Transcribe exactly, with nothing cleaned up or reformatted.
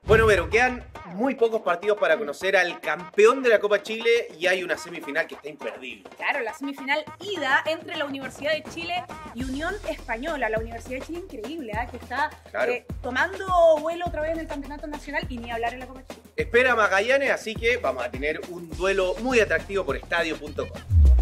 Bueno, Vero, quedan muy pocos partidos para conocer al campeón de la Copa Chile y hay una semifinal que está imperdible. Claro, la semifinal ida entre la Universidad de Chile y Unión Española. La Universidad de Chile increíble, ¿eh? que está Claro. eh, tomando vuelo otra vez en el campeonato nacional y ni hablar en la Copa Chile. Espera Magallanes, así que vamos a tener un duelo muy atractivo por estadio punto com.